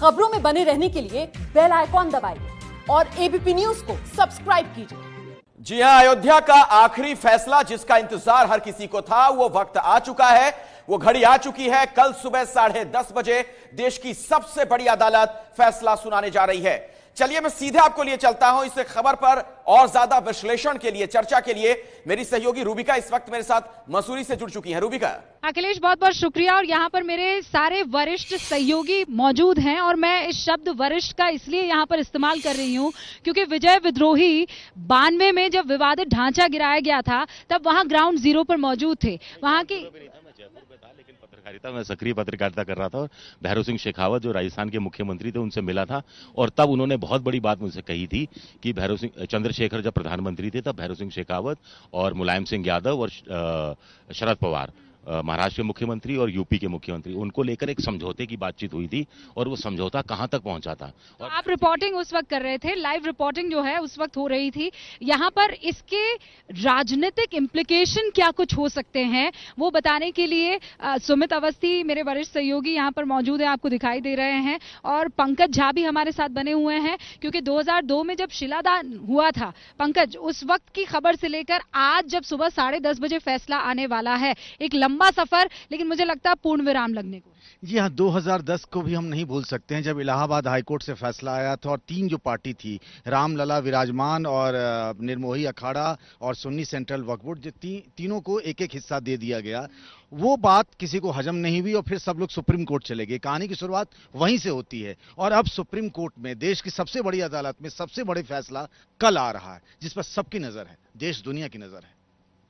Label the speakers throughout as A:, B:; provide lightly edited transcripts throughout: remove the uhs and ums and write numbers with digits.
A: खबरों में बने रहने के लिए बेल आइकॉन दबाइए और एबीपी न्यूज को सब्सक्राइब कीजिए।
B: जी हां, अयोध्या का आखिरी फैसला जिसका इंतजार हर किसी को था, वो वक्त आ चुका है, वो घड़ी आ चुकी है। कल सुबह 10:30 बजे देश की सबसे बड़ी अदालत फैसला सुनाने जा रही है। चलिए मैं सीधे आपको लिए चलता हूं इस खबर पर और ज्यादा विश्लेषण के लिए, चर्चा के लिए मेरी सहयोगी रूबिका इस वक्त मेरे साथ मसूरी से जुड़ चुकी हैं। रूबिका।
C: अखिलेश, बहुत बहुत शुक्रिया। और यहाँ पर मेरे सारे वरिष्ठ सहयोगी मौजूद हैं और मैं इस शब्द वरिष्ठ का इसलिए यहाँ पर इस्तेमाल कर रही हूँ क्योंकि विजय विद्रोही 92 में जब विवादित ढांचा गिराया गया था तब वहाँ ग्राउंड जीरो पर मौजूद थे। वहाँ की
D: पत्रकारिता में सक्रिय पत्रकारिता कर रहा था और भैरव सिंह शेखावत जो राजस्थान के मुख्यमंत्री थे उनसे मिला था और तब उन्होंने बहुत बड़ी बात मुझसे कही थी कि चंद्रशेखर जब प्रधानमंत्री थे तब भैरव सिंह शेखावत और मुलायम सिंह यादव और शरद पवार महाराष्ट्र के मुख्यमंत्री और यूपी के मुख्यमंत्री, उनको लेकर एक समझौते की बातचीत हुई थी और वो समझौता कहां तक पहुंचा था। और
C: आप रिपोर्टिंग उस वक्त कर रहे थे, लाइव रिपोर्टिंग जो है उस वक्त हो रही थी। यहां पर इसके राजनीतिक इम्प्लीकेशन क्या कुछ हो सकते हैं वो बताने के लिए सुमित अवस्थी मेरे वरिष्ठ सहयोगी यहां पर मौजूद है, आपको दिखाई दे रहे हैं, और पंकज झा भी हमारे साथ बने हुए हैं क्योंकि 2002 में जब शिलादान हुआ था पंकज, उस वक्त की खबर से लेकर आज जब सुबह 10:30 बजे फैसला आने वाला है, एक लंबा सफर, लेकिन मुझे लगता है पूर्ण विराम लगने को।
E: जी हाँ, 2010 को भी हम नहीं भूल सकते हैं जब इलाहाबाद हाईकोर्ट से फैसला आया था और तीन जो पार्टी थी, रामलला विराजमान और निर्मोही अखाड़ा और सुन्नी सेंट्रल वक्फ बोर्ड, तीनों को एक एक हिस्सा दे दिया गया। वो बात किसी को हजम नहीं हुई और फिर सब लोग सुप्रीम कोर्ट चले गए। कहानी की शुरुआत वहीं से होती है और अब सुप्रीम कोर्ट में, देश की सबसे बड़ी अदालत में सबसे बड़े फैसला कल आ रहा है जिस पर सबकी नजर है, देश दुनिया की नजर है।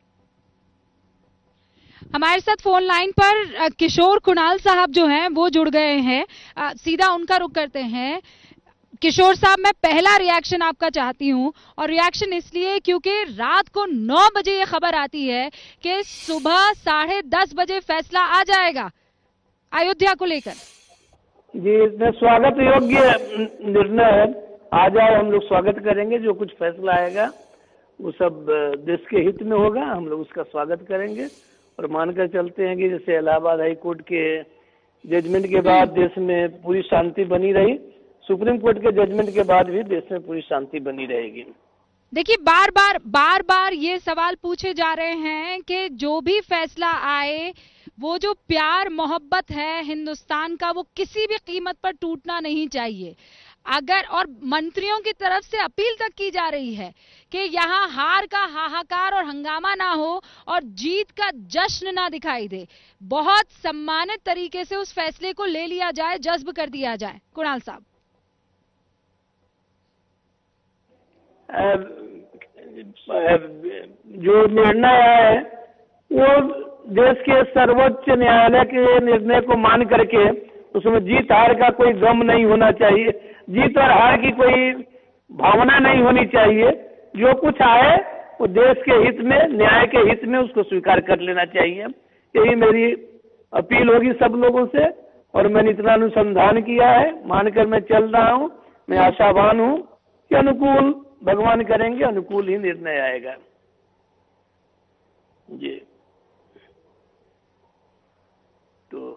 C: हमारे साथ फोन लाइन पर किशोर कुणाल साहब जो हैं वो जुड़ गए हैं, सीधा उनका रुख करते हैं। किशोर साहब, मैं पहला रिएक्शन आपका चाहती हूं और रिएक्शन इसलिए क्योंकि रात को 9 बजे ये खबर आती है कि सुबह 10:30 बजे फैसला आ जाएगा अयोध्या को लेकर।
F: जी, इसमें स्वागत योग्य निर्णय है। आ जाए, हम लोग स्वागत करेंगे। जो कुछ फैसला आएगा वो सब देश के हित में होगा, हम लोग उसका स्वागत करेंगे और मानकर चलते हैं कि जैसे इलाहाबाद हाई कोर्ट के जजमेंट के बाद देश में पूरी शांति बनी रही, सुप्रीम कोर्ट के जजमेंट के बाद भी देश में पूरी शांति बनी रहेगी।
C: देखिए, बार बार ये सवाल पूछे जा रहे हैं कि जो भी फैसला आए वो जो प्यार मोहब्बत है हिंदुस्तान का वो किसी भी कीमत पर टूटना नहीं चाहिए। अगर, और मंत्रियों की तरफ से अपील तक की जा रही है कि यहाँ हार का हाहाकार और हंगामा ना हो और जीत का जश्न ना दिखाई दे, बहुत सम्मानित तरीके से उस फैसले को ले लिया जाए, जज्ब कर दिया जाए। कुणाल साहब,
F: जो निर्णय है वो देश के सर्वोच्च न्यायालय के निर्णय को मान करके उसमें जीत हार का कोई गम नहीं होना चाहिए, जीत और हार की कोई भावना नहीं होनी चाहिए। जो कुछ आए वो देश के हित में, न्याय के हित में उसको स्वीकार कर लेना चाहिए। यही मेरी अपील होगी सब लोगों से और मैंने इतना अनुसंधान किया है, मानकर मैं चल रहा हूँ। मैं आशावान हूँ कि अनुकूल भगवान करेंगे, अनुकूल ही निर्णय आएगा। जी, तो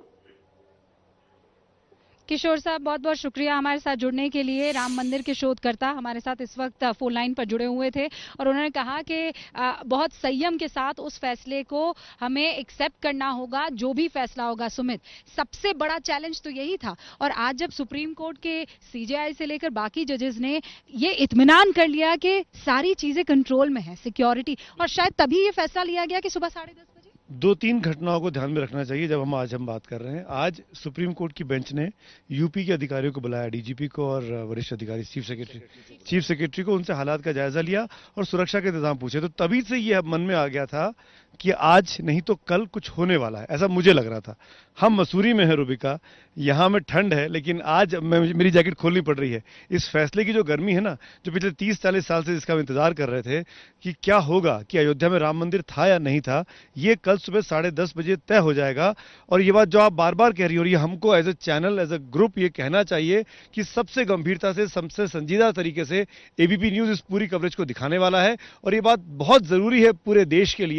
C: किशोर साहब, बहुत बहुत शुक्रिया हमारे साथ जुड़ने के लिए। राम मंदिर के शोधकर्ता हमारे साथ इस वक्त फोन लाइन पर जुड़े हुए थे और उन्होंने कहा कि बहुत संयम के साथ उस फैसले को हमें एक्सेप्ट करना होगा, जो भी फैसला होगा। सुमित, सबसे बड़ा चैलेंज तो यही था और आज जब सुप्रीम कोर्ट के सीजेआई से लेकर बाकी जजेस ने ये इत्मीनान कर लिया कि सारी चीजें कंट्रोल में है, सिक्योरिटी, और शायद तभी ये फैसला लिया गया कि सुबह 10:30 बजे।
E: 2-3 घटनाओं को ध्यान में रखना चाहिए जब हम बात कर रहे हैं। आज सुप्रीम कोर्ट की बेंच ने यूपी के अधिकारियों को बुलाया, डीजीपी को और वरिष्ठ अधिकारी चीफ सेक्रेटरी को, उनसे हालात का जायजा लिया और सुरक्षा के इंतजाम पूछे। तो तभी से ये मन में आ गया था कि आज नहीं तो कल कुछ होने वाला है, ऐसा मुझे लग रहा था। हम मसूरी में है रूबिका, यहाँ में ठंड है, लेकिन आज मेरी जैकेट खोलनी पड़ रही है। इस फैसले की जो गर्मी है ना, जो पिछले 30-40 साल से जिसका हम इंतजार कर रहे थे कि क्या होगा, कि अयोध्या में राम मंदिर था या नहीं था, ये कल सुबह 10:30 बजे तय हो जाएगा। और ये बात जो आप बार बार कह रही हो, और ये हमको as a channel, as a group ये कहना चाहिए कि सबसे गंभीरता से, सबसे संजीदा तरीके से एबीपी न्यूज इस पूरी कवरेज को दिखाने वाला है। और ये बात बहुत जरूरी है पूरे देश के लिए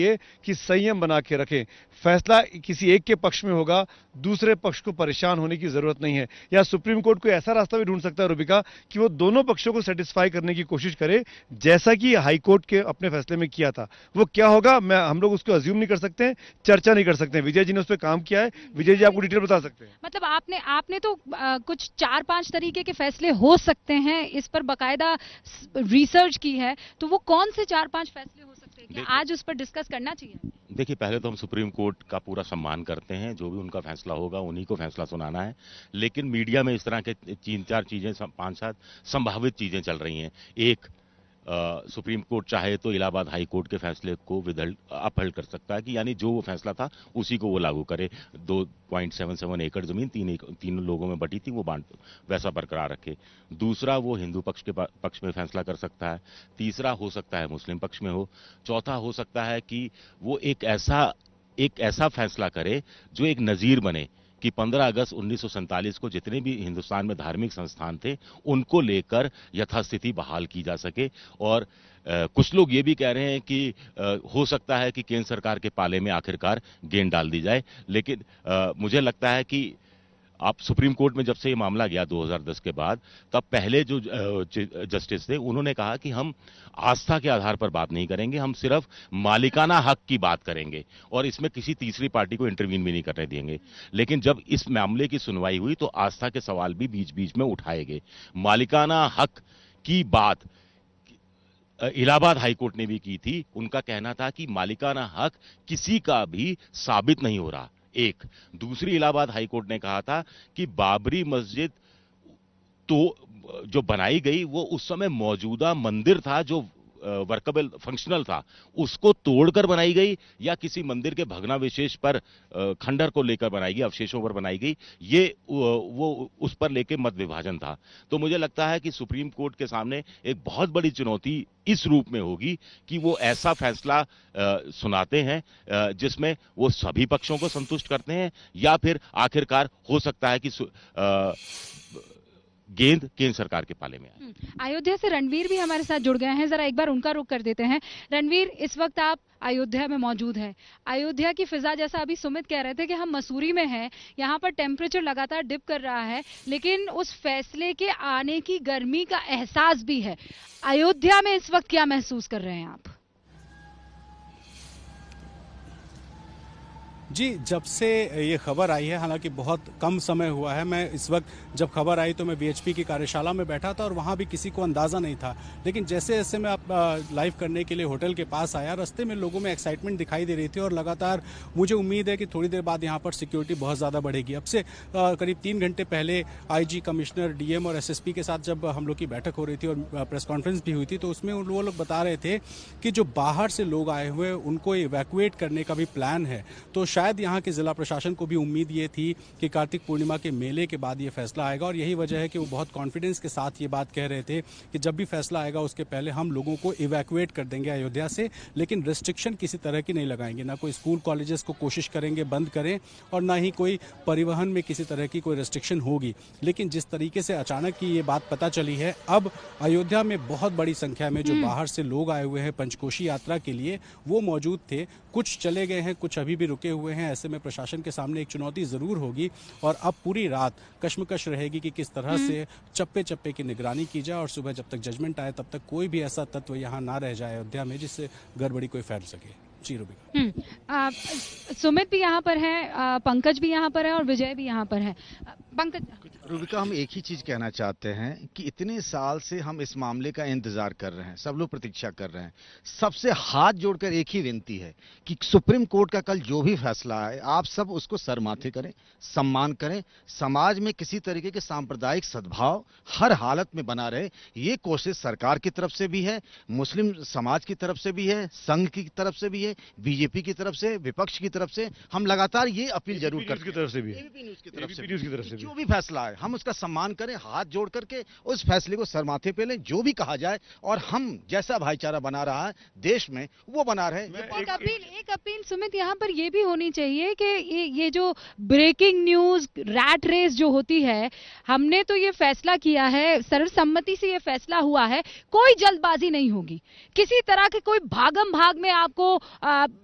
E: कि संयम बना के रखें। फैसला किसी एक के पक्ष में होगा, दूसरे पक्ष को परेशान होने की जरूरत नहीं है। या सुप्रीम कोर्ट कोई ऐसा रास्ता भी ढूंढ सकता है रूबिका कि वो दोनों पक्षों को सेटिस्फाई करने की कोशिश करे, जैसा कि हाई कोर्ट के अपने फैसले में किया था। वो क्या होगा हम लोग उसको अज्यूम नहीं कर सकते हैं, चर्चा नहीं कर सकते हैं। विजय जी ने उस पर काम किया है, विजय जी आपको डिटेल बता सकते हैं।
C: मतलब आपने तो कुछ 4-5 तरीके के फैसले हो सकते हैं, इस पर बकायदा रिसर्च की है, तो वो कौन से 4-5 फैसले हो सकते हैं? क्या आज उस पर डिस्कस करना चाहिए?
D: देखिए, पहले तो हम सुप्रीम कोर्ट का पूरा सम्मान करते हैं, जो भी उनका फैसला होगा उन्हीं को फैसला सुनाना है। लेकिन मीडिया में इस तरह के 3-4 चीजें, 5-7 संभावित चीजें चल रही हैं। एक, सुप्रीम कोर्ट चाहे तो इलाहाबाद हाई कोर्ट के फैसले को अपहल्ड कर सकता है, कि यानी जो वो फैसला था उसी को वो लागू करे। 2.77 एकड़ जमीन तीन लोगों में बटी थी, वो बांट वैसा बरकरार रखे। दूसरा, वो हिंदू पक्ष के पक्ष में फैसला कर सकता है। तीसरा, हो सकता है मुस्लिम पक्ष में हो। चौथा, हो सकता है कि वो एक ऐसा फैसला करे जो एक नजीर बने, कि 15 अगस्त 1947 को जितने भी हिंदुस्तान में धार्मिक संस्थान थे उनको लेकर यथास्थिति बहाल की जा सके। और कुछ लोग ये भी कह रहे हैं कि हो सकता है कि केंद्र सरकार के पाले में आखिरकार गेंद डाल दी जाए। लेकिन मुझे लगता है कि आप सुप्रीम कोर्ट में जब से ये मामला गया 2010 के बाद, तब पहले जो जस्टिस थे उन्होंने कहा कि हम आस्था के आधार पर बात नहीं करेंगे, हम सिर्फ मालिकाना हक की बात करेंगे और इसमें किसी तीसरी पार्टी को इंटरवीन भी नहीं करने देंगे। लेकिन जब इस मामले की सुनवाई हुई तो आस्था के सवाल भी बीच बीच में उठाए गए। मालिकाना हक की बात इलाहाबाद हाईकोर्ट ने भी की थी। उनका कहना था कि मालिकाना हक किसी का भी साबित नहीं हो रहा। एक दूसरी, इलाहाबाद हाईकोर्ट ने कहा था कि बाबरी मस्जिद तो जो बनाई गई वो उस समय मौजूदा मंदिर था जो वर्केबल फंक्शनल था, उसको तोड़कर बनाई गई या किसी मंदिर के भग्नावशेष पर खंडर को लेकर बनाई गई, अवशेषों पर बनाई गई, ये वो उस पर लेके मत विभाजन था। तो मुझे लगता है कि सुप्रीम कोर्ट के सामने एक बहुत बड़ी चुनौती इस रूप में होगी कि वो ऐसा फैसला सुनाते हैं जिसमें वो सभी पक्षों को संतुष्ट करते हैं, या फिर आखिरकार हो सकता है कि गेंद केंद्र सरकार के पाले में आए।
C: अयोध्या से रणवीर भी हमारे साथ जुड़ गए हैं, जरा एक बार उनका रुख कर देते हैं। रणवीर, इस वक्त आप अयोध्या में मौजूद हैं। अयोध्या की फिजा, जैसा अभी सुमित कह रहे थे कि हम मसूरी में हैं, यहाँ पर टेम्परेचर लगातार डिप कर रहा है, लेकिन उस फैसले के आने की गर्मी का एहसास भी है। अयोध्या में इस वक्त क्या महसूस कर रहे हैं आप?
G: जी, जब से ये खबर आई है, हालांकि बहुत कम समय हुआ है, मैं इस वक्त जब खबर आई तो मैं बीएचपी की कार्यशाला में बैठा था और वहाँ भी किसी को अंदाज़ा नहीं था। लेकिन जैसे जैसे मैं लाइव करने के लिए होटल के पास आया, रास्ते में लोगों में एक्साइटमेंट दिखाई दे रही थी और लगातार मुझे उम्मीद है कि थोड़ी देर बाद यहाँ पर सिक्योरिटी बहुत ज़्यादा बढ़ेगी। अब से करीब 3 घंटे पहले आईजी, कमिश्नर, डीएम और एसएसपी के साथ जब हम लोग की बैठक हो रही थी और प्रेस कॉन्फ्रेंस भी हुई थी, तो उसमें वो लोग बता रहे थे कि जो बाहर से लोग आए हुए उनको इवैक्यूएट करने का भी प्लान है। तो शायद यहाँ के जिला प्रशासन को भी उम्मीद ये थी कि कार्तिक पूर्णिमा के मेले के बाद ये फैसला आएगा, और यही वजह है कि वो बहुत कॉन्फिडेंस के साथ ये बात कह रहे थे कि जब भी फैसला आएगा उसके पहले हम लोगों को इवैक्यूएट कर देंगे अयोध्या से, लेकिन रिस्ट्रिक्शन किसी तरह की नहीं लगाएंगे। ना कोई स्कूल कॉलेजेस को कोशिश करेंगे बंद करें और ना ही कोई परिवहन में किसी तरह की कोई रिस्ट्रिक्शन होगी। लेकिन जिस तरीके से अचानक की ये बात पता चली है, अब अयोध्या में बहुत बड़ी संख्या में जो बाहर से लोग आए हुए हैं पंचकोशी यात्रा के लिए, वो मौजूद थे। कुछ चले गए हैं, कुछ अभी भी रुके हुए हैं। ऐसे में प्रशासन के सामने एक चुनौती जरूर होगी और अब पूरी रात कश्मकश रहेगी कि किस तरह से चप्पे चप्पे की निगरानी की जाए और सुबह जब तक जजमेंट आए तब तक कोई भी ऐसा तत्व यहाँ ना रह जाए अयोध्या में जिससे गड़बड़ी कोई फैल सके। जी रूबिका।
C: सुमित भी यहाँ पर है, पंकज भी यहाँ पर है और विजय भी यहाँ पर है। पंकज।
H: रूबिका, हम एक ही चीज कहना चाहते हैं कि इतने साल से हम इस मामले का इंतजार कर रहे हैं, सब लोग प्रतीक्षा कर रहे हैं। सबसे हाथ जोड़कर एक ही विनती है कि सुप्रीम कोर्ट का कल जो भी फैसला है, आप सब उसको सर माथे करें, सम्मान करें। समाज में किसी तरीके के सांप्रदायिक सद्भाव हर हालत में बना रहे, ये कोशिश सरकार की तरफ से भी है, मुस्लिम समाज की तरफ से भी है, संघ की तरफ से भी है, बीजेपी की तरफ से, विपक्ष की तरफ से। हम लगातार ये अपील जरूर करते हैं, एबीपी न्यूज की तरफ से जो भी फैसला है हम उसका सम्मान करें, हाथ जोड़ करके उस फैसले को सर माथे पे लें, जो भी कहा जाए, और हम जैसा भाईचारा बना रहा है देश में वो बना रहे।
C: एक अपील सुमित यहाँ पर ये भी होनी चाहिए कि ये जो ब्रेकिंग न्यूज, रैट रेस जो होती है, हमने तो ये फैसला किया है, सर्वसम्मति से ये फैसला हुआ है, कोई जल्दबाजी नहीं होगी, किसी तरह के कोई भागम भाग में आपको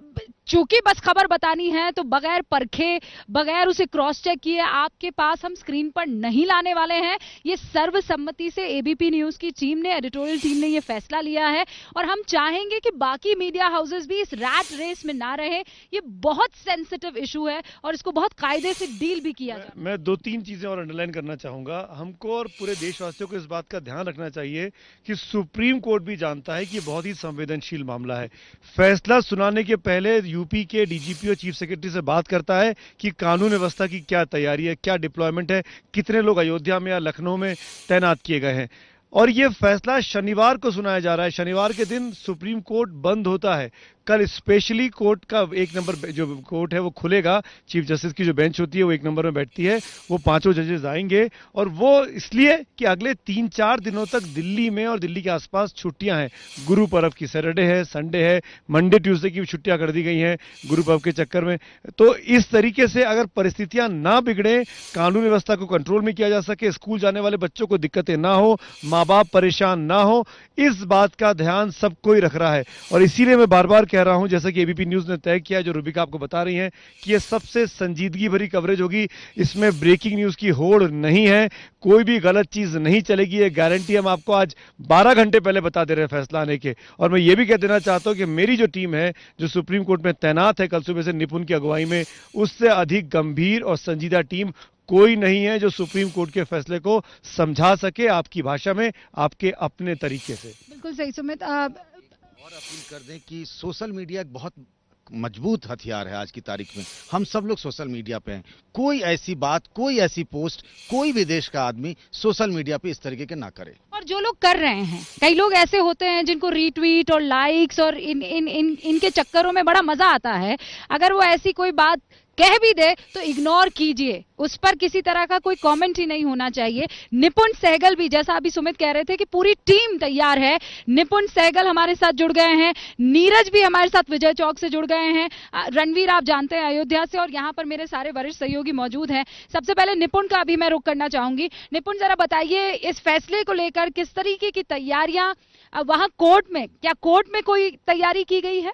C: चूंकि बस खबर बतानी है तो बगैर परखे, बगैर उसे क्रॉस चेक किए आपके पास हम स्क्रीन पर नहीं लाने वाले हैं। ये सर्वसम्मति से एबीपी न्यूज की टीम ने, एडिटोरियल टीम ने ये फैसला लिया है और हम चाहेंगे कि बाकी मीडिया हाउसेस भी इस रैट रेस में ना रहे। ये बहुत सेंसिटिव इशू है और इसको बहुत कायदे से डील भी किया जाए।
E: मैं 2-3 चीजें और अंडरलाइन करना चाहूंगा। हमको और पूरे देशवासियों को इस बात का ध्यान रखना चाहिए कि सुप्रीम कोर्ट भी जानता है कि बहुत ही संवेदनशील मामला है। फैसला सुनाने के पहले यूपी के डीजीपी और चीफ सेक्रेटरी से बात करता है कि कानून व्यवस्था की क्या तैयारी है, क्या डिप्लॉयमेंट है, कितने लोग अयोध्या में या लखनऊ में तैनात किए गए हैं। और यह फैसला शनिवार को सुनाया जा रहा है। शनिवार के दिन सुप्रीम कोर्ट बंद होता है। कल स्पेशली कोर्ट का 1 नंबर जो कोर्ट है वो खुलेगा। चीफ जस्टिस की जो बेंच होती है वो 1 नंबर में बैठती है। वो 5 जजेस आएंगे और वो इसलिए कि अगले 3-4 दिनों तक दिल्ली में और दिल्ली के आसपास छुट्टियां हैं। गुरु पर्व की सैटरडे है, संडे है, मंडे ट्यूसडे की छुट्टियां कर दी गई हैं गुरु पर्व के चक्कर में। तो इस तरीके से अगर परिस्थितियां ना बिगड़े, कानून व्यवस्था को कंट्रोल में किया जा सके, स्कूल जाने वाले बच्चों को दिक्कतें ना हो, माँ बाप परेशान ना हो, इस बात का ध्यान सब कोई रख रहा है। और इसीलिए मैं बार बार कह रहा हूं, जैसा कि एबीपी न्यूज ने तय किया, जो रूबिका आपको बता रही हैं, कि यह सबसे संजीदगी भरी कवरेज होगी। इसमें ब्रेकिंग न्यूज की होड़ नहीं है, कोई भी गलत चीज नहीं चलेगी। ये गारंटी हम आपको आज 12 घंटे पहले बता दे रहे हैं फैसला आने के। और मैं ये भी कह देना चाहता हूं कि मेरी जो टीम है, जो सुप्रीम कोर्ट में तैनात है कल सुबह से निपुण की अगुवाई में, उससे अधिक गंभीर और संजीदा टीम कोई नहीं है जो सुप्रीम कोर्ट के फैसले को समझा सके आपकी भाषा में, आपके अपने तरीके से।
C: बिल्कुल सही सुमित।
H: और अपील कर दें कि सोशल मीडिया एक बहुत मजबूत हथियार है आज की तारीख में। हम सब लोग सोशल मीडिया पे हैं। कोई ऐसी बात, कोई ऐसी पोस्ट, कोई भी देश का आदमी सोशल मीडिया पे इस तरीके के ना करे।
C: और जो लोग कर रहे हैं, कई लोग ऐसे होते हैं जिनको रीट्वीट और लाइक्स और इनके चक्करों में बड़ा मजा आता है। अगर वो ऐसी कोई बात कह भी दे तो इग्नोर कीजिए, उस पर किसी तरह का कोई कमेंट ही नहीं होना चाहिए। निपुण सहगल भी, जैसा अभी सुमित कह रहे थे कि पूरी टीम तैयार है, निपुण सहगल हमारे साथ जुड़ गए हैं, नीरज भी हमारे साथ विजय चौक से जुड़ गए हैं, रणवीर आप जानते हैं अयोध्या से, और यहाँ पर मेरे सारे वरिष्ठ सहयोगी मौजूद हैं। सबसे पहले निपुण का अभी मैं रुख करना चाहूंगी। निपुण, जरा बताइए इस फैसले को लेकर किस तरीके की तैयारियां वहां कोर्ट में, क्या कोर्ट में कोई तैयारी की गई है?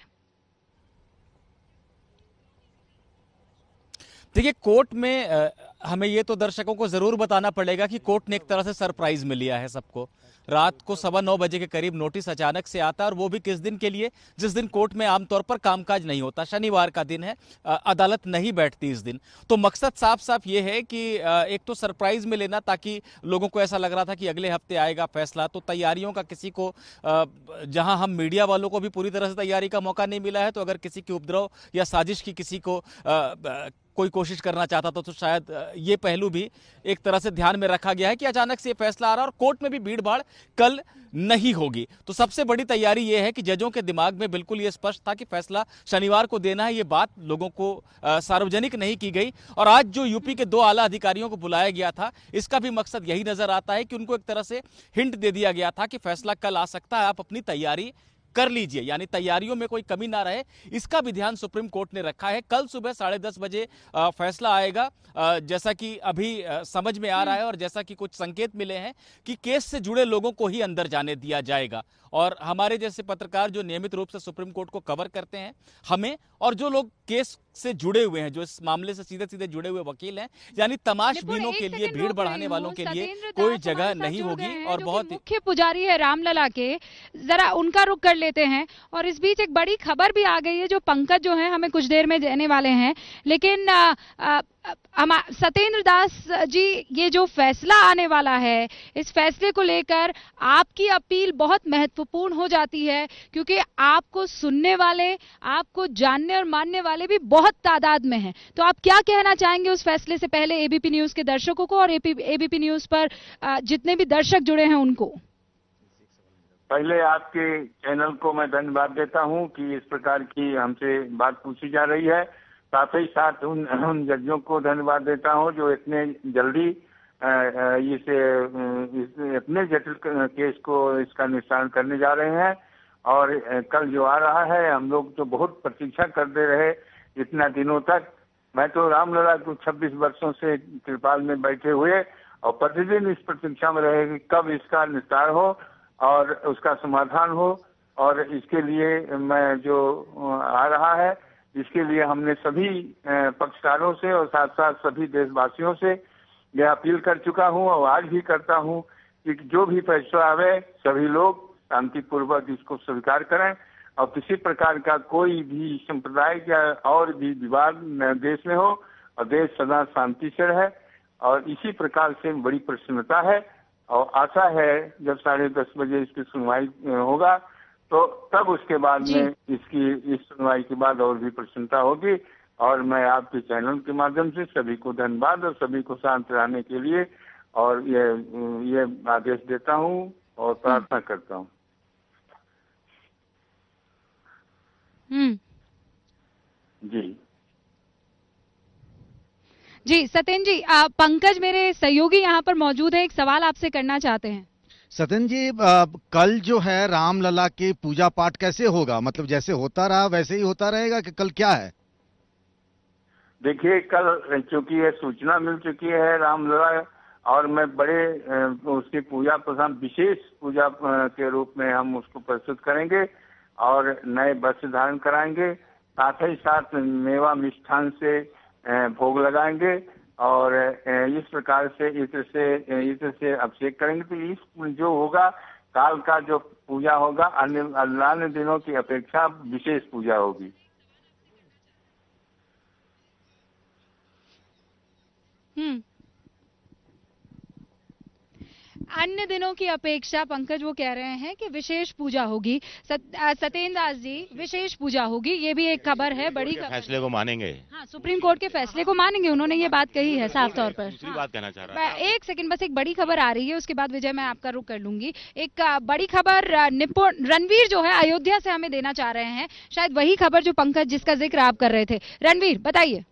I: देखिए, कोर्ट में हमें ये तो दर्शकों को जरूर बताना पड़ेगा कि कोर्ट ने एक तरह से सरप्राइज में लिया है सबको। रात को 9:15 बजे के करीब नोटिस अचानक से आता है, और वो भी किस दिन के लिए, जिस दिन कोर्ट में आमतौर पर कामकाज नहीं होता। शनिवार का दिन है, अदालत नहीं बैठती इस दिन। तो मकसद साफ साफ ये है कि एक तो सरप्राइज में लेना, ताकि लोगों को ऐसा लग रहा था कि अगले हफ्ते आएगा फैसला। तो तैयारियों का किसी को, जहां हम मीडिया वालों को भी पूरी तरह से तैयारी का मौका नहीं मिला है, तो अगर किसी की उपद्रव या साजिश की किसी को कोई कोशिश करना चाहता था तो शायद ये पहलू भी एक तरह से ध्यान में रखा गया है कि अचानक से ये फैसला आ रहा है और कोर्ट में भी भीड़ भाड़ कल नहीं होगी। तो सबसे बड़ी तैयारी ये है कि जजों के दिमाग में बिल्कुल ये स्पष्ट था कि फैसला शनिवार को देना है। ये बात लोगों को सार्वजनिक नहीं की गई। और आज जो यूपी के 2 आला अधिकारियों को बुलाया गया था, इसका भी मकसद यही नजर आता है कि उनको एक तरह से हिंट दे दिया गया था कि फैसला कल आ सकता है, आप अपनी तैयारी कर लीजिए, यानी तैयारियों में कोई कमी ना रहे। इसका भी ध्यान सुप्रीम कोर्ट ने रखा है। कल सुबह 10:30 बजे फैसला आएगा, जैसा कि अभी समझ में आ रहा है और जैसा कि कुछ संकेत मिले हैं कि केस से जुड़े लोगों को ही अंदर जाने दिया जाएगा। और हमारे जैसे पत्रकार जो नियमित रूप से सुप्रीम कोर्ट को कवर करते हैं, हमें और जो लोग केस से जुड़े हुए हैं, जो इस मामले से सीधे सीधे जुड़े हुए वकील हैं, यानी तमाशबीनों के लिए, भीड़ बढ़ाने वालों के लिए कोई जगह नहीं होगी। और बहुत
C: मुख्य पुजारी है रामलला के, जरा उनका रुख कर लेते हैं। और इस बीच एक बड़ी खबर भी आ गई है, जो पंकज जो है हमें कुछ देर में देने वाले हैं। लेकिन सत्येंद्र दास जी, ये जो फैसला आने वाला है, इस फैसले को लेकर आपकी अपील बहुत महत्वपूर्ण हो जाती है, क्योंकि आपको सुनने वाले, आपको जानने और मानने वाले भी बहुत तादाद में हैं। तो आप क्या कहना चाहेंगे उस फैसले से पहले एबीपी न्यूज के दर्शकों को और एबीपी न्यूज पर जितने भी दर्शक जुड़े हैं उनको?
F: पहले आपके चैनल को मैं धन्यवाद देता हूं कि इस प्रकार की हमसे बात पूछी जा रही है। साथ ही साथ उन जजों को धन्यवाद देता हूं जो इतने जल्दी इतने जटिल केस को इसका निस्तारण करने जा रहे हैं। और कल जो आ रहा है, हम लोग तो बहुत प्रतीक्षा करते रहे इतना दिनों तक। मैं तो रामलला को 26 वर्षों से त्रिपाल में बैठे हुए और प्रतिदिन इस प्रतीक्षा में रहे कि कब इसका निस्तार हो और उसका समाधान हो। और इसके लिए मैं जो आ रहा है,
J: इसके लिए हमने सभी पक्षकारों से और साथ साथ सभी देशवासियों से यह अपील कर चुका हूं और आज भी करता हूं कि जो भी फैसला आवे सभी लोग शांतिपूर्वक इसको स्वीकार करें और किसी प्रकार का कोई भी सांप्रदायिक या और भी विवाद देश में हो और देश सदा शांति से रहे। और इसी प्रकार से बड़ी प्रसन्नता है और आशा है जब 10:30 बजे इसकी सुनवाई होगा तो तब उसके बाद में इस सुनवाई के बाद और भी प्रसन्नता होगी। और मैं आपके चैनल के माध्यम से सभी को धन्यवाद और सभी को शांत रहने के लिए और ये आदेश देता हूँ और प्रार्थना करता हूँ।
C: जी सत्येंद्र जी, पंकज मेरे सहयोगी यहाँ पर मौजूद है, एक सवाल आपसे करना चाहते हैं।
H: सत्येंद्र जी, कल जो है रामलला के पूजा पाठ कैसे होगा? मतलब जैसे होता रहा वैसे ही होता रहेगा कि कल क्या है?
J: देखिए, कल चूंकि ये सूचना मिल चुकी है रामलला और मैं बड़े उसकी पूजा प्रधान विशेष पूजा के रूप में हम उसको प्रस्तुत करेंगे और नए वस्त्र धारण कराएंगे, साथ ही साथ मेवा मिष्ठान से भोग लगाएंगे और इस प्रकार से इत्र से अभिषेक करेंगे। तो इस जो होगा काल का जो पूजा होगा अन्य दिनों की अपेक्षा विशेष पूजा होगी।
C: अन्य दिनों की अपेक्षा पंकज वो कह रहे हैं कि विशेष पूजा होगी। सत्येंद्र दास जी, विशेष पूजा होगी, ये भी एक खबर है, बड़ी खबर।
D: फैसले को मानेंगे?
C: हाँ, सुप्रीम कोर्ट के फैसले को मानेंगे, उन्होंने ये बात कही है साफ तौर पर।
D: दूसरी बात कहना चाह रहा है।
C: एक सेकंड, बस एक बड़ी खबर आ रही है, उसके बाद विजय मैं आपका रुख कर लूंगी। एक बड़ी खबर निपुण रणवीर जो है अयोध्या से हमें देना चाह रहे हैं, शायद वही खबर जो पंकज जिसका जिक्र आप कर रहे थे। रणवीर बताइए।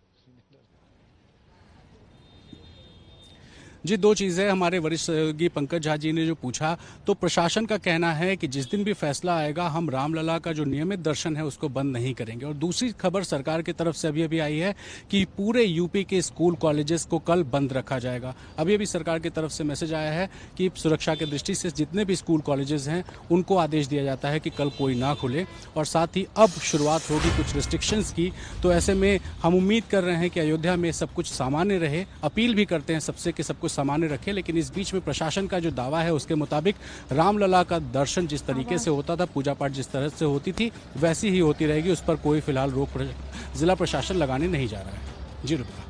G: जी, दो चीज़ें हमारे वरिष्ठ सहयोगी पंकज झा जी ने जो पूछा, तो प्रशासन का कहना है कि जिस दिन भी फैसला आएगा हम रामलला का जो नियमित दर्शन है उसको बंद नहीं करेंगे। और दूसरी खबर सरकार की तरफ से अभी आई है कि पूरे यूपी के स्कूल कॉलेजेस को कल बंद रखा जाएगा। अभी सरकार की तरफ से मैसेज आया है कि सुरक्षा की दृष्टि से जितने भी स्कूल कॉलेजेस हैं उनको आदेश दिया जाता है कि कल कोई ना खुले और साथ ही अब शुरुआत होगी कुछ रिस्ट्रिक्शंस की। तो ऐसे में हम उम्मीद कर रहे हैं कि अयोध्या में सब कुछ सामान्य रहे। अपील भी करते हैं सबसे कि सब कुछ सामान्य रखे, लेकिन इस बीच में प्रशासन का जो दावा है उसके मुताबिक रामलला का दर्शन जिस तरीके से होता था, पूजा पाठ जिस तरह से होती थी वैसी ही होती रहेगी। उस पर कोई फिलहाल रोक जिला प्रशासन लगाने नहीं जा रहा है। जी रुपा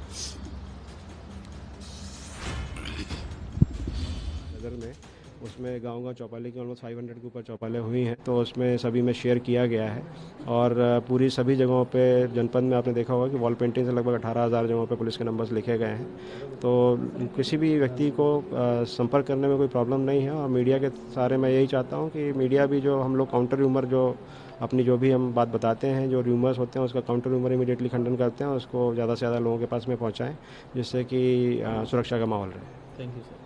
K: में उसमें गांव चौपाले की ऑलमोस्ट 500 के ऊपर चौपालें हुई हैं, तो उसमें सभी में शेयर किया गया है और पूरी सभी जगहों पे जनपद में आपने देखा होगा कि वॉल पेंटिंग से लगभग 18,000 जगहों पे पुलिस के नंबर्स लिखे गए हैं। तो किसी भी व्यक्ति को संपर्क करने में कोई प्रॉब्लम नहीं है। और मीडिया के सारे मैं यही चाहता हूँ कि मीडिया भी जो हम लोग काउंटर र्यूमर जो अपनी जो भी हम बात बताते हैं, जो र्यूमर्स होते हैं उसका काउंटर र्यूमर इमीडिएटली खंडन करते हैं, उसको ज़्यादा से ज़्यादा लोगों के पास में पहुँचाएँ जिससे कि सुरक्षा का माहौल रहे। Thank you sir.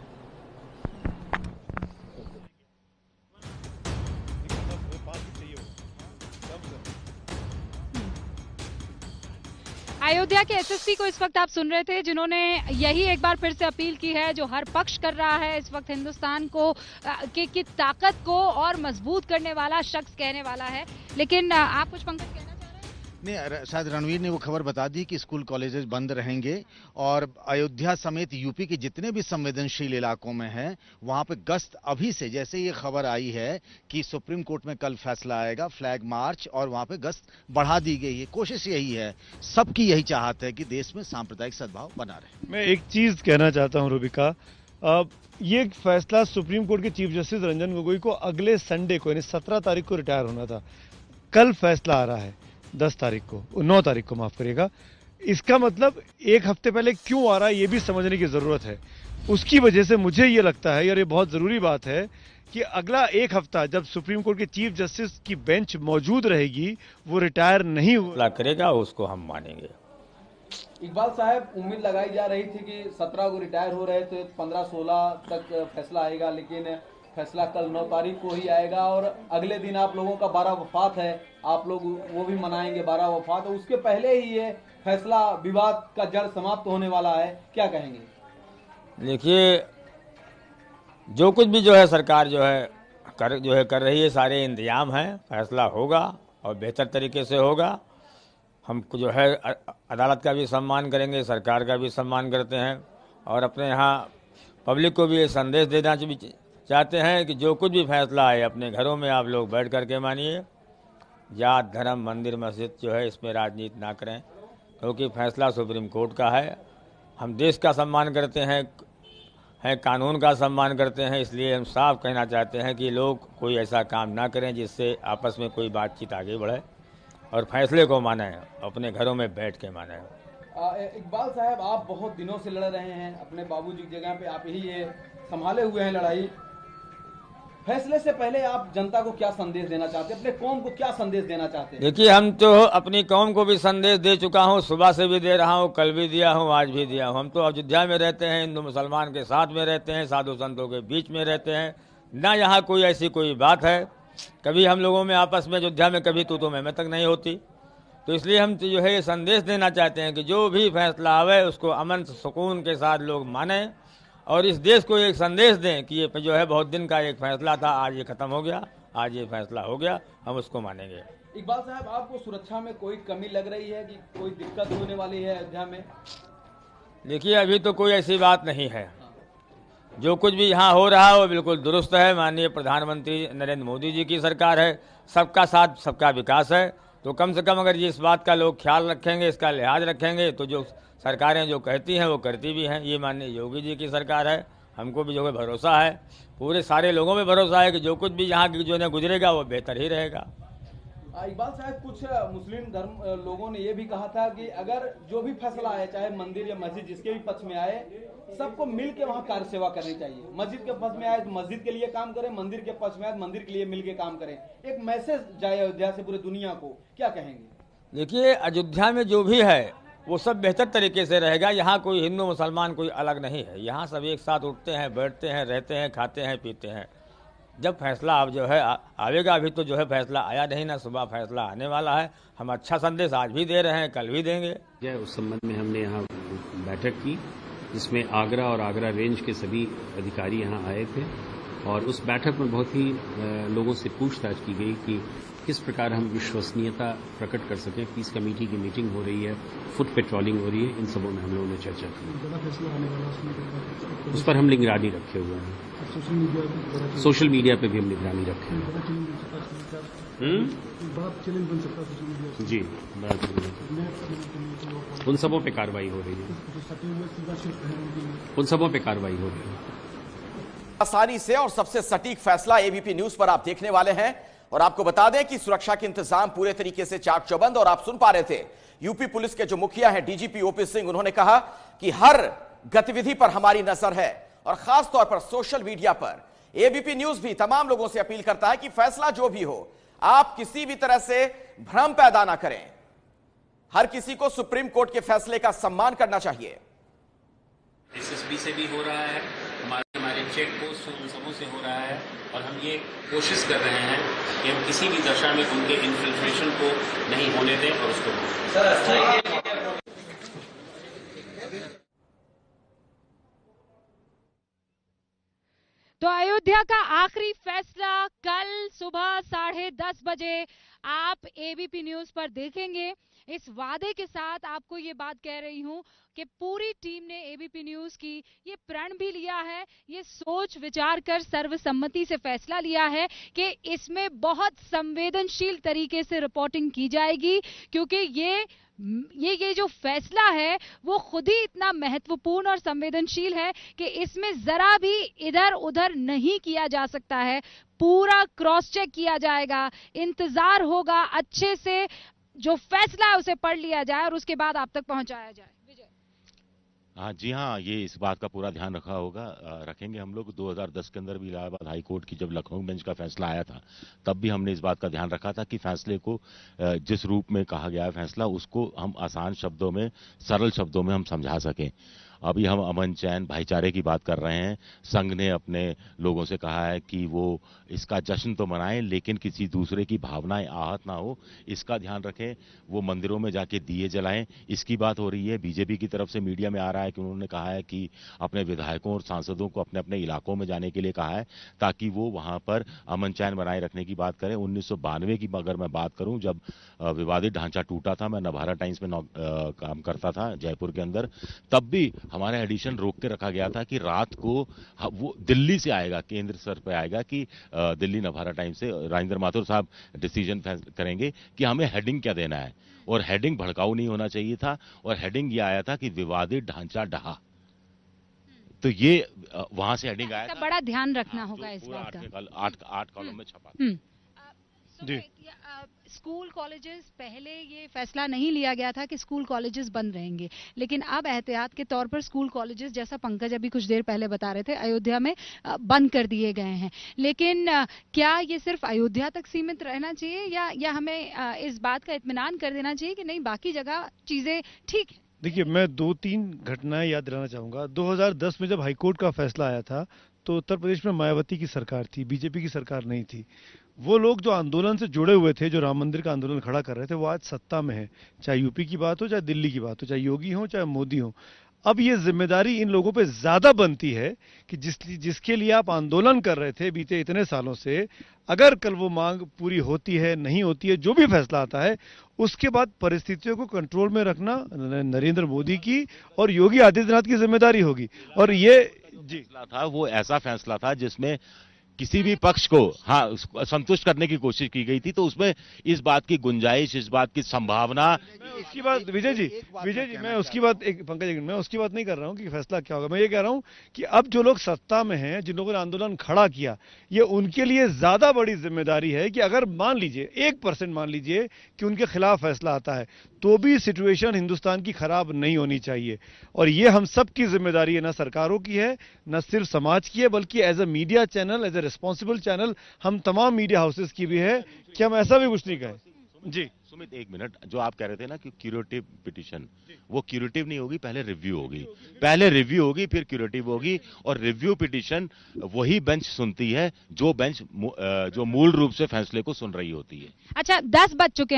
C: अयोध्या के एसएसपी को इस वक्त आप सुन रहे थे, जिन्होंने यही एक बार फिर से अपील की है, जो हर पक्ष कर रहा है इस वक्त हिंदुस्तान को की ताकत को और मजबूत करने वाला शख्स कहने वाला है। लेकिन आप कुछ पंकज कहना चाह रहे हैं?
H: नहीं, शायद रणवीर ने वो खबर बता दी कि स्कूल कॉलेजेस बंद रहेंगे और अयोध्या समेत यूपी के जितने भी संवेदनशील इलाकों में हैं वहां पे गश्त अभी से, जैसे ये खबर आई है कि सुप्रीम कोर्ट में कल फैसला आएगा, फ्लैग मार्च और वहां पे गश्त बढ़ा दी गई है। कोशिश यही है, सबकी यही चाहत है कि देश में सांप्रदायिक सद्भाव बना रहे।
E: मैं एक चीज कहना चाहता हूं रूबिका, ये फैसला सुप्रीम कोर्ट के चीफ जस्टिस रंजन गोगोई को अगले संडे को यानी 17 तारीख को रिटायर होना था। कल फैसला आ रहा है 9 तारीख को माफ करिएगा। इसका मतलब एक हफ्ते पहले क्यों आ रहा है ये भी समझने की जरूरत है। उसकी वजह से मुझे ये लगता है, यार ये बहुत जरूरी बात है कि अगला एक हफ्ता जब सुप्रीम कोर्ट के चीफ जस्टिस की बेंच मौजूद रहेगी, वो रिटायर नहीं
L: करेगा, उसको हम मानेंगे।
M: इकबाल साहब, उम्मीद लगाई जा रही थी कि 17 को रिटायर हो रहे थे, 15-16 तक फैसला आएगा, लेकिन फैसला कल 9 तारीख को ही आएगा और अगले दिन आप लोगों का 12 वफात है, आप लोग वो भी मनाएंगे 12 वफात। उसके पहले ही ये फैसला विवाद का जड़ समाप्त होने वाला है, क्या कहेंगे?
L: देखिए, जो कुछ भी जो है सरकार जो है कर रही है, सारे इंतजाम हैं, फैसला होगा और बेहतर तरीके से होगा। हम जो है अदालत का भी सम्मान करेंगे, सरकार का भी सम्मान करते हैं और अपने यहाँ पब्लिक को भी ये संदेश देना चाहते हैं कि जो कुछ भी फैसला आए अपने घरों में आप लोग बैठ करके मानिए। जात, धर्म, मंदिर, मस्जिद जो है इसमें राजनीति ना करें, क्योंकि फैसला सुप्रीम कोर्ट का है। हम देश का सम्मान करते हैं, कानून का सम्मान करते हैं, इसलिए हम साफ कहना चाहते हैं कि लोग कोई ऐसा काम ना करें जिससे आपस में कोई बातचीत आगे बढ़े और फैसले को माने, अपने घरों में बैठ के माने।
M: इकबाल साहब, आप बहुत दिनों से लड़ रहे हैं, अपने बाबूजी की जगह पे आप ही ये संभाले हुए हैं लड़ाई। फैसले से पहले आप जनता को क्या संदेश देना चाहते हैं, अपने कौम को क्या संदेश देना चाहते हैं?
L: देखिए, हम तो अपनी कौम को भी संदेश दे चुका हूँ, सुबह से भी दे रहा हूँ, कल भी दिया हूँ, आज भी दिया हूँ। हम तो अयोध्या में रहते हैं, हिंदू मुसलमान के साथ में रहते हैं, साधु संतों के बीच में रहते हैं, ना यहाँ कोई ऐसी कोई बात है। कभी हम लोगों में आपस में अयोध्या में कभी तू मैं तक नहीं होती। तो इसलिए हम जो है ये संदेश देना चाहते हैं कि जो भी फैसला आवे उसको अमन सुकून के साथ लोग माने और इस देश को एक संदेश दें कि ये जो है बहुत दिन का एक फैसला था, आज ये खत्म हो गया, आज ये फैसला हो गया, हम उसको मानेंगे।
M: इकबाल साहब, आपको सुरक्षा में कोई कमी लग रही है कि कोई दिक्कत होने वाली है अयोध्या में?
L: देखिए, अभी तो कोई ऐसी बात नहीं है। जो कुछ भी यहाँ हो रहा है वो बिल्कुल दुरुस्त है। माननीय प्रधानमंत्री नरेंद्र मोदी जी की सरकार है, सबका साथ सबका विकास है। तो कम से कम अगर ये इस बात का लोग ख्याल रखेंगे, इसका लिहाज रखेंगे, तो जो सरकारें जो कहती हैं वो करती भी हैं। ये माननीय योगी जी की सरकार है, हमको भी जो है भरोसा है, पूरे सारे लोगों में भरोसा है कि जो कुछ भी यहाँ की जो है गुजरेगा वो बेहतर ही रहेगा।
M: इकबाल साहब, कुछ मुस्लिम धर्म लोगों ने ये भी कहा था कि अगर जो भी फैसला आए, चाहे मंदिर या मस्जिद जिसके भी पक्ष में आए, सबको मिल के वहाँ कार्य सेवा करनी चाहिए। मस्जिद के पक्ष में आए तो मस्जिद के लिए काम करें, मंदिर के पक्ष में आए तो मंदिर के लिए मिल के काम करें। एक मैसेज जाए अयोध्या से पूरे दुनिया को, क्या कहेंगे?
L: देखिए, अयोध्या में जो भी है वो सब बेहतर तरीके से रहेगा। यहाँ कोई हिंदू मुसलमान कोई अलग नहीं है। यहाँ सब एक साथ उठते हैं, बैठते हैं, रहते हैं, खाते हैं, पीते हैं। जब फैसला अब जो है आवेगा, अभी तो जो है फैसला आया नहीं ना, सुबह फैसला आने वाला है। हम अच्छा संदेश आज भी दे रहे हैं, कल भी देंगे।
N: उस संबंध में हमने यहाँ बैठक की, जिसमें आगरा और आगरा रेंज के सभी अधिकारी यहाँ आए थे और उस बैठक में बहुत ही लोगों से पूछताछ की गई कि किस प्रकार हम विश्वसनीयता प्रकट कर सकें। पीस कमेटी की मीटिंग हो रही है, फुट पेट्रोलिंग हो रही है, इन सबों में हम लोगों ने चर्चा की। उस पर हम निगरानी रखे हुए हैं। सोशल मीडिया पे भी हम निगरानी रखे हैं। जी, उन सबों पे कार्रवाई हो रही है, उन सबों पे कार्रवाई हो रही है।
B: आसानी से और सबसे सटीक फैसला एबीपी न्यूज पर आप देखने वाले हैं और आपको बता दें कि सुरक्षा के इंतजाम पूरे तरीके से चाक चौबंद। और आप सुन पा रहे थे यूपी पुलिस के जो मुखिया हैं डीजीपी ओपी सिंह, उन्होंने कहा कि हर गतिविधि पर हमारी नजर है और खास तौर पर सोशल मीडिया पर। एबीपी न्यूज भी तमाम लोगों से अपील करता है कि फैसला जो भी हो, आप किसी भी तरह से भ्रम पैदा ना करें। हर किसी को सुप्रीम कोर्ट के फैसले का सम्मान करना चाहिए।
O: एसएसबी से भी हो रहा है, हमारे चेक पोस्ट उन सबों से हो रहा है और हम ये कोशिश कर रहे हैं कि हम किसी भी दशा में उनके इन्फिल्ट्रेशन को नहीं होने दें और उसको
C: तो अयोध्या का आखिरी फैसला कल सुबह 10:30 बजे आप एबीपी न्यूज पर देखेंगे। इस वादे के साथ आपको ये बात कह रही हूं कि पूरी टीम ने एबीपी न्यूज की ये प्रण भी लिया है, ये सोच विचार कर सर्वसम्मति से फैसला लिया है कि इसमें बहुत संवेदनशील तरीके से रिपोर्टिंग की जाएगी, क्योंकि ये जो फैसला है वो खुद ही इतना महत्वपूर्ण और संवेदनशील है कि इसमें जरा भी इधर उधर नहीं किया जा सकता है। पूरा क्रॉस चेक किया जाएगा, इंतजार होगा अच्छे से, जो फैसला है उसे पढ़ लिया जाए और उसके बाद आप तक पहुंचाया जाए।
D: जी हाँ, ये इस बात का पूरा ध्यान रखेंगे हम लोग। 2010 के अंदर भी इलाहाबाद हाई कोर्ट की जब लखनऊ बेंच का फैसला आया था, तब भी हमने इस बात का ध्यान रखा था कि फैसले को जिस रूप में कहा गया है फैसला, उसको हम आसान शब्दों में, सरल शब्दों में हम समझा सकें। अभी हम अमन चैन भाईचारे की बात कर रहे हैं। संघ ने अपने लोगों से कहा है कि वो इसका जश्न तो मनाएं, लेकिन किसी दूसरे की भावनाएं आहत ना हो, इसका ध्यान रखें। वो मंदिरों में जाके दिए जलाएं, इसकी बात हो रही है। बीजेपी की तरफ से मीडिया में आ रहा है कि उन्होंने कहा है कि अपने विधायकों और सांसदों को अपने अपने इलाकों में जाने के लिए कहा है, ताकि वो वहां पर अमन चैन बनाए रखने की बात करें। 1992 की अगर मैं बात करूं, जब विवादित ढांचा टूटा था, मैं नभारा टाइम्स में काम करता था जयपुर के अंदर, तब भी हमारा एडिशन रोक के रखा गया था कि रात को वो दिल्ली से आएगा, केंद्र स्तर पर आएगा कि दिल्ली नभारा टाइम्स से राजेंद्र माथुर साहब डिसीजन करेंगे कि हमें हेडिंग क्या देना है, और हेडिंग भड़काऊ नहीं होना चाहिए था, और हेडिंग ये आया था कि विवादित ढांचा ढहा। तो ये वहां से हेडिंग आया था।
C: बड़ा ध्यान रखना होगा इस बात का।
D: 8 कॉलम में छपा।
C: जी। स्कूल कॉलेजेस, पहले ये फैसला नहीं लिया गया था कि स्कूल कॉलेजेस बंद रहेंगे, लेकिन अब एहतियात के तौर पर स्कूल कॉलेजेस, जैसा पंकज अभी कुछ देर पहले बता रहे थे, अयोध्या में बंद कर दिए गए हैं। लेकिन क्या ये सिर्फ अयोध्या तक सीमित रहना चाहिए, या हमें इस बात का इत्मीनान कर देना चाहिए कि नहीं, बाकी जगह चीजें ठीक है?
E: देखिए, मैं 2-3 घटनाएं याद दिलाना चाहूंगा। 2010 में जब हाईकोर्ट का फैसला आया था, तो उत्तर प्रदेश में मायावती की सरकार थी, बीजेपी की सरकार नहीं थी। वो लोग जो आंदोलन से जुड़े हुए थे, जो राम मंदिर का आंदोलन खड़ा कर रहे थे, वो आज सत्ता में है। चाहे यूपी की बात हो, चाहे दिल्ली की बात हो, चाहे योगी हो, चाहे मोदी हो। अब ये जिम्मेदारी इन लोगों पे ज्यादा बनती है कि जिसके लिए आप आंदोलन कर रहे थे बीते इतने सालों से, अगर कल वो मांग पूरी होती है, नहीं होती है, जो भी फैसला आता है, उसके बाद परिस्थितियों को कंट्रोल में रखना नरेंद्र मोदी की और योगी आदित्यनाथ की जिम्मेदारी होगी। और ये
D: फैसला था, वो ऐसा फैसला था जिसमें किसी भी पक्ष को संतुष्ट करने की कोशिश की गई थी, तो उसमें इस बात की गुंजाइश, इस बात की संभावना।
E: उसकी बात विजय जी, मैं उसकी बात पंकज, मैं उसकी बात नहीं कर रहा हूं कि फैसला क्या होगा। मैं ये कह रहा हूं कि अब जो लोग सत्ता में हैं, जिन लोगों ने आंदोलन खड़ा किया, ये उनके लिए ज्यादा बड़ी जिम्मेदारी है कि अगर मान लीजिए 1% मान लीजिए कि उनके खिलाफ फैसला आता है, तो भी सिचुएशन हिंदुस्तान की खराब नहीं होनी चाहिए। और ये हम सब की जिम्मेदारी है, ना सरकारों की है, न सिर्फ समाज की है, बल्कि as a media channel, as a responsible channel, हम तमाम मीडिया हाउसेस की भी है कि हम ऐसा भी कुछ नहीं कहें। जी
D: सुमित, एक मिनट, जो आप कह रहे थे ना कि क्यूरेटिव पिटीशन, वो क्यूरेटिव नहीं होगी, पहले रिव्यू होगी। पहले रिव्यू होगी, फिर क्यूरेटिव होगी। और रिव्यू पिटीशन वही बेंच सुनती है जो बेंच जो मूल रूप से फैसले को सुन रही होती है।
C: अच्छा, 10 बज चुके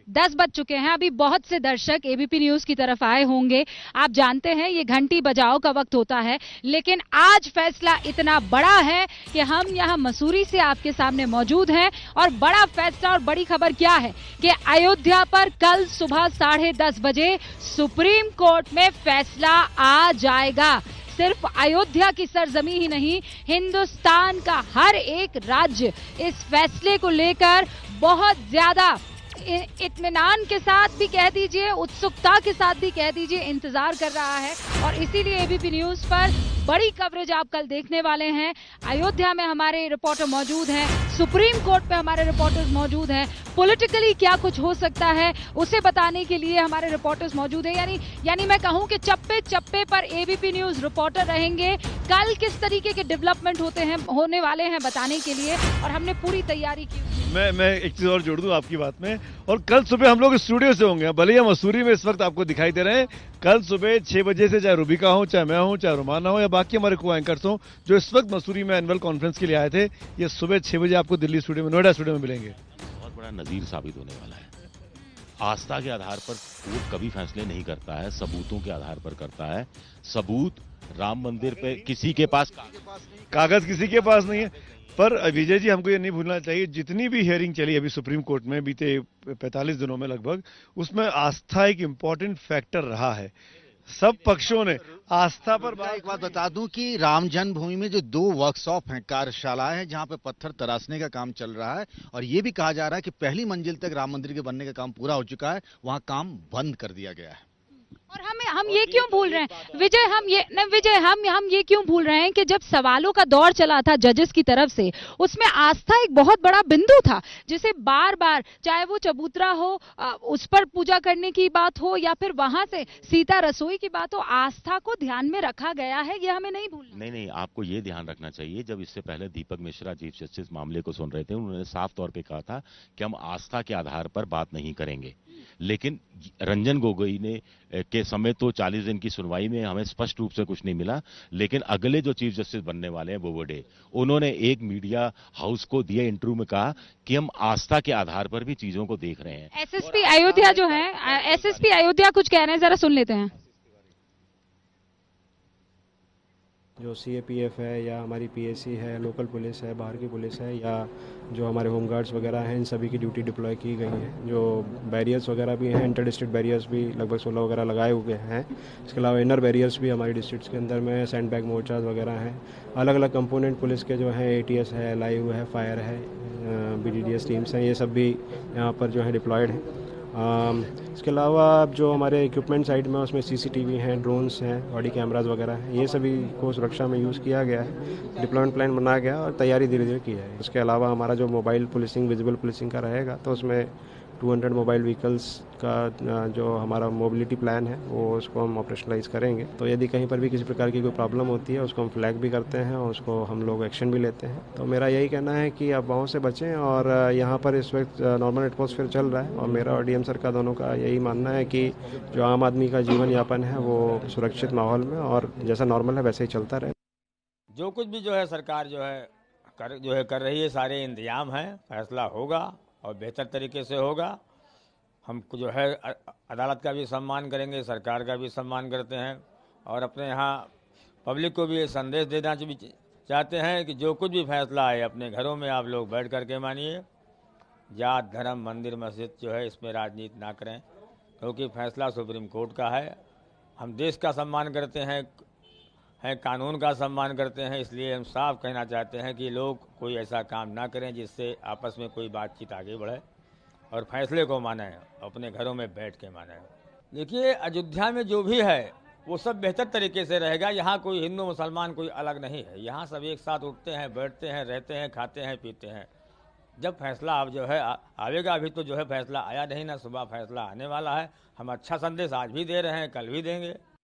C: हैं। अभी बहुत से दर्शक एबीपी न्यूज की तरफ आए होंगे। आप जानते हैं ये घंटी बजाओ का वक्त होता है, लेकिन आज फैसला इतना बड़ा है कि हम यहाँ मसूरी से आपके सामने मौजूद हैं। और बड़ा फैसला और बड़ी खबर क्या है कि अयोध्या पर कल सुबह 10:30 बजे सुप्रीम कोर्ट में फैसला आ जाएगा। सिर्फ अयोध्या की सरजमी ही नहीं, हिंदुस्तान का हर एक राज्य इस फैसले को लेकर बहुत ज्यादा इत्मीनान के साथ भी कह दीजिए, उत्सुकता के साथ भी कह दीजिए, इंतजार कर रहा है। और इसीलिए एबीपी न्यूज पर बड़ी कवरेज आप कल देखने वाले हैं। अयोध्या में हमारे रिपोर्टर मौजूद हैं, सुप्रीम कोर्ट पे हमारे रिपोर्टर्स मौजूद हैं। पॉलिटिकली क्या कुछ हो सकता है उसे बताने के लिए हमारे रिपोर्टर्स मौजूद हैं। यानी मैं कहूं कि चप्पे चप्पे पर एबीपी न्यूज रिपोर्टर रहेंगे। कल किस तरीके के डेवलपमेंट होने वाले हैं बताने के लिए, और हमने पूरी तैयारी की।
E: मैं एक चीज और जोड़ दूं आपकी बात में, और कल सुबह हम लोग स्टूडियो से होंगे, भले ही हम मसूरी में इस वक्त आपको दिखाई दे रहे हैं। कल सुबह 6 बजे से चाहे रूबिका हो, चाहे मैं हूं, चाहे रुमाना हो, या बाकी हमारे को एंकर्स हो जो इस वक्त मसूरी में एनुअल कॉन्फ्रेंस के लिए आए थे, ये सुबह 6 बजे आपको दिल्ली स्टूडियो में, नोएडा स्टूडियो में मिलेंगे।
D: बहुत बड़ा नजीर साबित होने वाला है। आस्था के आधार पर कोर्ट कभी फैसले नहीं करता है, सबूतों के आधार पर करता है। सबूत राम मंदिर पे किसी के पास
E: कागज किसी के पास नहीं है। पर विजय जी, हमको ये नहीं भूलना चाहिए, जितनी भी हियरिंग चली अभी सुप्रीम कोर्ट में बीते 45 दिनों में लगभग, उसमें आस्था एक इंपॉर्टेंट फैक्टर रहा है। सब पक्षों ने आस्था पर
H: एक बात बता दूं कि राम जन्मभूमि में जो 2 वर्कशॉप हैं, कार्यशालाएं हैं, जहां पे पत्थर तराशने का काम चल रहा है, और ये भी कहा जा रहा है कि पहली मंजिल तक राम मंदिर के बनने का काम पूरा हो चुका है, वहां काम बंद कर दिया गया है।
C: और हम ये क्यों भूल रहे हैं विजय, हम ये क्यों भूल रहे हैं कि जब सवालों का दौर चला था जजेस की तरफ से, उसमें आस्था एक बहुत बड़ा बिंदु था, जिसे बार बार, चाहे वो चबूतरा हो, उस पर पूजा करने की बात हो, या फिर वहां से सीता रसोई की बात हो, आस्था को ध्यान में रखा गया है। ये हमें नहीं भूलना।
D: नहीं, आपको ये ध्यान रखना चाहिए। जब इससे पहले दीपक मिश्रा चीफ जस्टिस मामले को सुन रहे थे, उन्होंने साफ तौर पे कहा था कि हम आस्था के आधार पर बात नहीं करेंगे। लेकिन रंजन गोगोई ने के के समय तो 40 दिन की सुनवाई में हमें स्पष्ट रूप से कुछ नहीं मिला, लेकिन अगले जो चीफ जस्टिस बनने वाले हैं बोबडे, उन्होंने एक मीडिया हाउस को दिए इंटरव्यू में कहा कि हम आस्था के आधार पर भी चीजों को देख रहे हैं।
C: एसएसपी अयोध्या जो है, एसएसपी अयोध्या कुछ कह रहे हैं, जरा सुन लेते हैं।
K: जो सीएपीएफ है या हमारी पीएसी है, लोकल पुलिस है, बाहर की पुलिस है, या जो हमारे होमगार्ड्स वगैरह हैं, इन सभी की ड्यूटी डिप्लॉय की गई है। जो बैरियर्स वगैरह भी हैं, इंटर डिस्ट्रिक्ट बैरियर्स भी लगभग 16 वगैरह लगाए हुए हैं। इसके अलावा इनर बैरियर्स भी हमारी डिस्ट्रिक्ट्स के अंदर में सैंड बैग मोर्चार्स वगैरह हैं। अलग अलग कंपोनेंट पुलिस के जो हैं, एटीएस है, लाइव है, फायर है, बीडीडीएस टीम्स हैं, ये सब भी यहाँ पर जो है डिप्लॉयड हैं। इसके अलावा जो हमारे इक्विपमेंट साइड में उसमें सीसीटीवी हैं, ड्रोन्स हैं, बॉडी कैमराज वगैरह हैं, ये सभी को सुरक्षा में यूज़ किया गया है। डिप्लॉयमेंट प्लान बनाया गया और तैयारी धीरे धीरे की जाएगी। उसके अलावा हमारा जो मोबाइल पुलिसिंग, विजिबल पुलिसिंग का रहेगा, तो उसमें 200 मोबाइल व्हीकल्स का जो हमारा मोबिलिटी प्लान है वो उसको हम ऑपरेशनलाइज करेंगे। तो यदि कहीं पर भी किसी प्रकार की कोई प्रॉब्लम होती है उसको हम फ्लैग भी करते हैं और उसको हम लोग एक्शन भी लेते हैं। तो मेरा यही कहना है कि अफवाहों से बचें, और यहाँ पर इस वक्त नॉर्मल एटमॉस्फेयर चल रहा है और मेरा और डीएम सर का दोनों का यही मानना है कि जो आम आदमी का जीवन यापन है वो सुरक्षित माहौल में और जैसा नॉर्मल है वैसे ही चलता रहे।
L: जो कुछ भी जो है सरकार जो है कर रही है, सारे इंतजाम हैं, फैसला होगा और बेहतर तरीके से होगा। हम जो है अदालत का भी सम्मान करेंगे, सरकार का भी सम्मान करते हैं और अपने यहाँ पब्लिक को भी ये संदेश देना चाहते हैं कि जो कुछ भी फैसला आए अपने घरों में आप लोग बैठ करके मानिए। जात, धर्म, मंदिर, मस्जिद जो है इसमें राजनीति ना करें, क्योंकि फैसला सुप्रीम कोर्ट का है। हम देश का सम्मान करते हैं, कानून का सम्मान करते हैं, इसलिए हम साफ कहना चाहते हैं कि लोग कोई ऐसा काम ना करें जिससे आपस में कोई बातचीत आगे बढ़े और फैसले को माने, अपने घरों में बैठ के माने। देखिए, अयोध्या में जो भी है वो सब बेहतर तरीके से रहेगा। यहाँ कोई हिंदू मुसलमान कोई अलग नहीं है। यहाँ सब एक साथ उठते हैं, बैठते हैं, रहते हैं, खाते हैं, पीते हैं। जब फैसला अब जो है आवेगा, अभी तो जो है फैसला आया नहीं ना, सुबह फैसला आने वाला है। हम अच्छा संदेश आज भी दे रहे हैं, कल भी देंगे।